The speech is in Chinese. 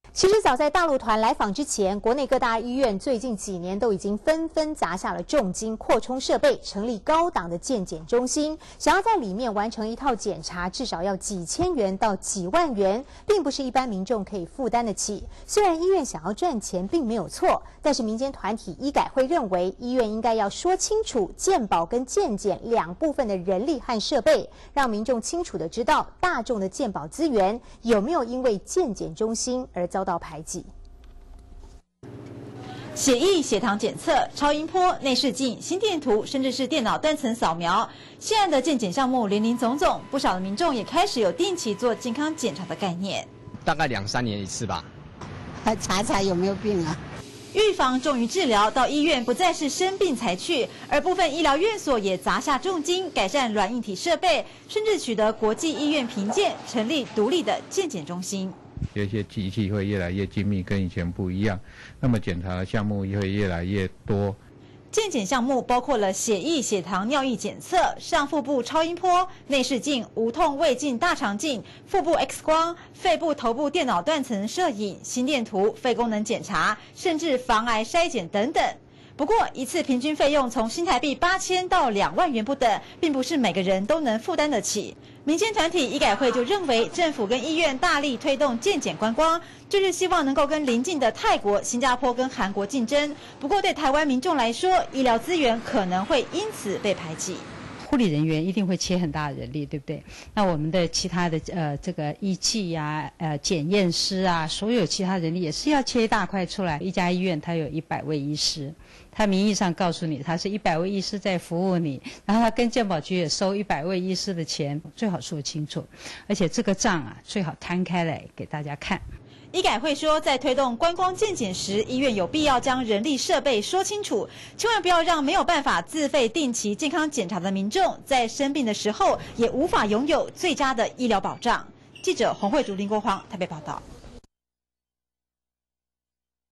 其实早在大陆团来访之前，国内各大医院最近几年都已经纷纷砸下了重金扩充设备，成立高档的健检中心。想要在里面完成一套检查，至少要几千元到几万元，并不是一般民众可以负担得起。虽然医院想要赚钱并没有错，但是民间团体医改会认为，医院应该要说清楚健保跟健检两部分的人力和设备，让民众清楚地知道大众的健保资源有没有因为健检中心而遭到排挤。 血液、血糖检测、超音波、内视镜、心电图，甚至是电脑断层扫描，现在的健检项目林林总总，不少的民众也开始有定期做健康检查的概念。 大概2、3年一次吧。 查查有没有病啊？ 预防重于治疗，到医院不再是生病才去，而部分医疗院所也砸下重金改善软硬体设备，甚至取得国际医院评鉴，成立独立的健检中心。 有一些机器会越来越精密，跟以前不一样，那么检查的项目也会越来越多。 健检项目包括了血液、血糖、尿液检测、上腹部超音波、内视镜、无痛胃镜、大肠镜、腹部 X 光、肺部、头部电脑断层摄影、心电图、肺功能检查，甚至防癌筛检等等。不过，一次平均费用从新台币8000到2万元不等，并不是每个人都能负担得起。民间团体医改会就认为，政府跟医院大力推动健检观光，就是希望能够跟邻近的泰国、新加坡跟韩国竞争。不过，对台湾民众来说，医疗资源可能会因此被排挤。 护理人员一定会切很大的人力，对不对？那我们的其他的这个仪器呀、检验师啊，所有其他人力也是要切一大块出来。一家医院它有100位医师，他名义上告诉你他是100位医师在服务你，然后他跟健保局也收100位医师的钱，最好说清楚，而且这个账啊最好摊开来给大家看。 医改会说，在推动观光健检时，医院有必要将人力设备说清楚，千万不要让没有办法自费定期健康检查的民众，在生病的时候也无法拥有最佳的医疗保障。记者洪慧竹、林国煌台北报道。